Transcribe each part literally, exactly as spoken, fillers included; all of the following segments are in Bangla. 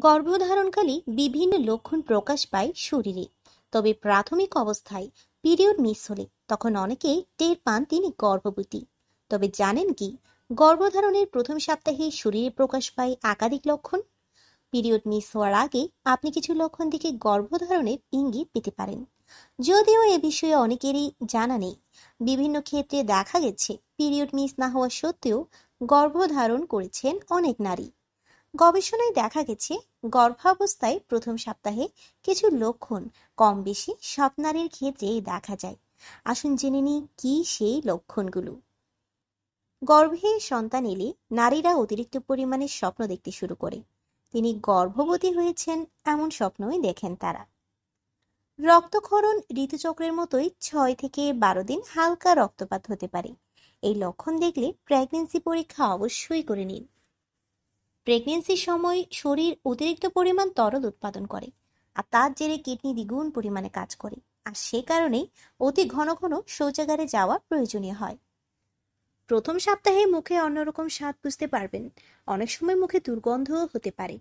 গর্ভধারণকালে বিভিন্ন লক্ষণ প্রকাশ পায় শরীরে। তবে প্রাথমিক অবস্থায় পিরিয়ড মিস হলে তখন অনেকেই টের পান তিনি গর্ভবতী। তবে জানেন কি, গর্ভধারণের প্রথম সপ্তাহে শরীরে প্রকাশ পায় একাধিক লক্ষণ। পিরিয়ড মিস হওয়ার আগে আপনি কিছু লক্ষণ থেকে গর্ভধারণের ইঙ্গিত পেতে পারেন। যদিও এ বিষয়ে অনেকেরই জানা নেই। বিভিন্ন ক্ষেত্রে দেখা গেছে পিরিয়ড মিস না হওয়া সত্ত্বেও গর্ভধারণ করেছেন অনেক নারী। গবেষণায় দেখা গেছে গর্ভাবস্থায় প্রথম সপ্তাহে কিছু লক্ষণ কম বেশি সব নারীর ক্ষেত্রেই দেখা যায়। আসুন জেনে নিই কি সেই লক্ষণগুলো। গর্ভে সন্তান এলে নারীরা অতিরিক্ত পরিমাণে স্বপ্ন দেখতে শুরু করে। তিনি গর্ভবতী হয়েছেন এমন স্বপ্নই দেখেন তারা। রক্তক্ষরণ ঋতুচক্রের মতোই ছয় থেকে বারো দিন হালকা রক্তপাত হতে পারে। এই লক্ষণ দেখলে প্রেগন্যান্সি পরীক্ষা অবশ্যই করে নিন। প্রেগন্যান্সির সময় শরীর অতিরিক্ত পরিমাণ তরল উৎপাদন করে, আর তার জেরে কিডনি দ্বিগুণ পরিমাণে কাজ করে, আর সে কারণেই অতি ঘন ঘন শৌচাগারে যাওয়া প্রয়োজনীয় হয়। প্রথম সপ্তাহে মুখে অন্যরকম স্বাদ বুঝতে পারবেন। অনেক সময় মুখে দুর্গন্ধও হতে পারে।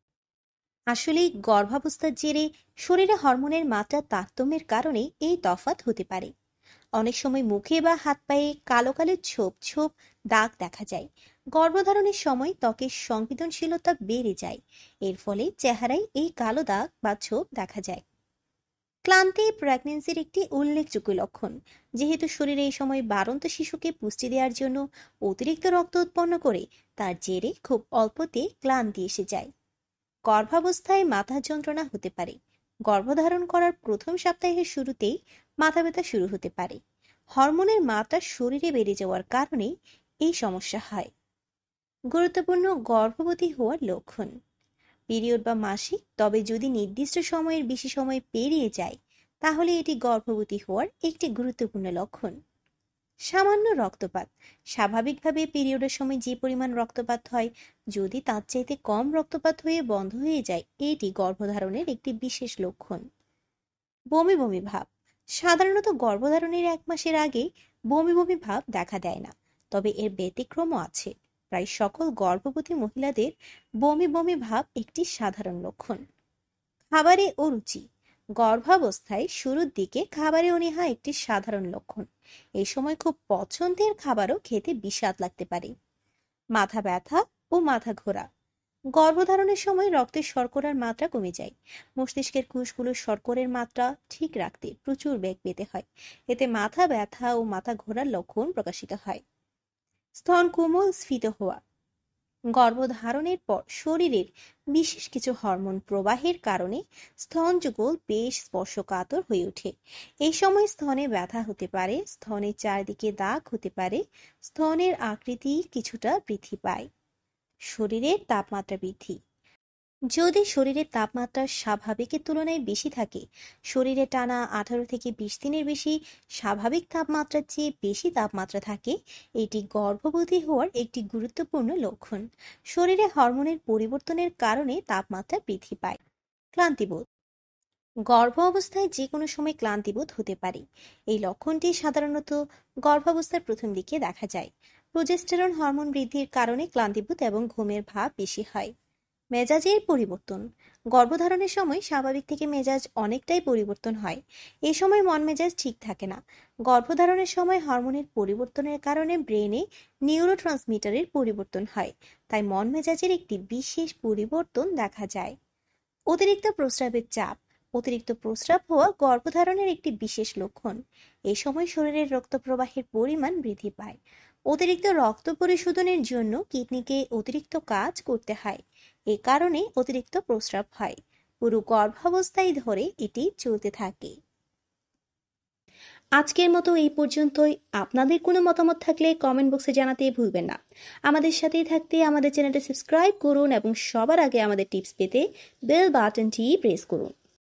আসলে গর্ভাবস্থার জেরে শরীরে হরমোনের মাত্রা তারতম্যের কারণে এই তফাৎ হতে পারে। অনেক সময় মুখে বা হাত পায়ে কালো কালো ছোপ ছোপ দাগ দেখা যায়। গর্ভধারণের সময় ত্বকের সংবেদনশীলতা বেড়ে যায়, এর ফলে চেহারায় এই কালো দাগ বা ছোপ দেখা যায়। ক্লান্তি প্রেগন্যান্সির একটি উল্লেখযোগ্য লক্ষণ। যেহেতু শরীরে এই সময় বাড়ন্ত শিশুকে পুষ্টি দেওয়ার জন্য অতিরিক্ত রক্ত উৎপন্ন করে, তার জেরে খুব অল্পতে ক্লান্তি এসে যায়। গর্ভাবস্থায় মাথা যন্ত্রণা হতে পারে। গর্ভধারণ করার প্রথম সপ্তাহের শুরুতেই মাথা ব্যথা শুরু হতে পারে। হরমোনের মাত্রা শরীরে বেড়ে যাওয়ার কারণে এই সমস্যা হয়। গুরুত্বপূর্ণ গর্ভবতী হওয়ার লক্ষণ। পিরিয়ড বা মাসিক, তবে যদি নির্দিষ্ট সময়ের বেশি সময় পেরিয়ে যায় তাহলে এটি গর্ভবতী হওয়ার একটি গুরুত্বপূর্ণ লক্ষণ। সামান্য রক্তপাত। স্বাভাবিকভাবে পিরিয়ডের সময় যে পরিমাণ রক্তপাত হয়, যদি তার চাইতে কম রক্তপাত হয়ে বন্ধ হয়ে যায়, এটি গর্ভধারণের একটি বিশেষ লক্ষণ। বমি বমি ভাব। সাধারণত গর্ভধারণের এক মাসের আগে বমি বমি ভাব দেখা দেয় না, তবে এর ব্যতিক্রমও আছে। প্রায় সকল গর্ভবতী মহিলাদের বমি বমি ভাব একটি সাধারণ লক্ষণ। খাবারে অরুচি। গর্ভাবস্থায় শুরুর দিকে খাবারে অনীহা একটি সাধারণ লক্ষণ। এই সময় খুব পছন্দের খাবারও খেতে বিস্বাদ লাগতে পারে। মাথা ব্যথা ও মাথা ঘোরা। গর্ভধারণের সময় রক্তের শর্করার মাত্রা কমে যায়। মস্তিষ্কের কোষগুলো শর্করের মাত্রা ঠিক রাখতে প্রচুর বেগ পেতে হয়। এতে মাথা ব্যথা ও মাথা ঘোরার লক্ষণ প্রকাশিত হয়। স্তন কোমল স্ফীত হওয়া। গর্ভধারণের পর শরীরের বিশেষ কিছু হরমোন প্রবাহের কারণে স্তন যুগল বেশ স্পর্শকাতর হয়ে ওঠে। এই সময় স্তনে ব্যথা হতে পারে, স্তনের চারদিকে দাগ হতে পারে, স্তনের আকৃতি কিছুটা বৃদ্ধি পায়। শরীরের তাপমাত্রা বৃদ্ধি। যদি শরীরের তাপমাত্রা স্বাভাবিকের তুলনায় বেশি থাকে, শরীরে টানা আঠারো থেকে বিশ দিনের বেশি স্বাভাবিক তাপমাত্রার চেয়ে বেশি তাপমাত্রা থাকে, এটি গর্ভবতী হওয়ার একটি গুরুত্বপূর্ণ লক্ষণ। শরীরে হরমোনের পরিবর্তনের কারণে তাপমাত্রা বৃদ্ধি পায়। ক্লান্তিবোধ। গর্ভ অবস্থায় যে কোনো সময় ক্লান্তিবোধ হতে পারে। এই লক্ষণটি সাধারণত গর্ভাবস্থার প্রথম দিকে দেখা যায়। প্রোজেস্টেরন হরমোন বৃদ্ধির কারণে ক্লান্তিবোধ এবং ঘুমের ভাব বেশি হয়। মেজাজের পরিবর্তন। গর্ভধারণের সময় স্বাভাবিক থেকে মেজাজ অনেকটাই পরিবর্তন হয়। এই সময় মন মেজাজ ঠিক থাকে না। গর্ভধারণের সময় হরমোনের পরিবর্তনের কারণে ব্রেনে নিউরোট্রান্সমিটারের পরিবর্তন হয়, তাই মন মেজাজের একটি বিশেষ পরিবর্তন দেখা যায়। অতিরিক্ত প্রস্রাবের চাপ। অতিরিক্ত প্রস্রাব হওয়া গর্ভধারণের একটি বিশেষ লক্ষণ। এই সময় শরীরের রক্ত প্রবাহের পরিমাণ বৃদ্ধি পায়। অতিরিক্ত রক্ত পরিশোধনের জন্য কিডনিকে অতিরিক্ত কাজ করতে হয়। এ কারণে অতিরিক্ত প্রস্রাব হয়। পুরো গর্ভাবস্থায় ধরে এটি চলতে থাকে। আজকের মতো এই পর্যন্তই। আপনাদের কোনো মতামত থাকলে কমেন্ট বক্সে জানাতে ভুলবেন না। আমাদের সাথেই থাকতে আমাদের চ্যানেলটি সাবস্ক্রাইব করুন এবং সবার আগে আমাদের টিপস পেতে বেল বাটনটি প্রেস করুন।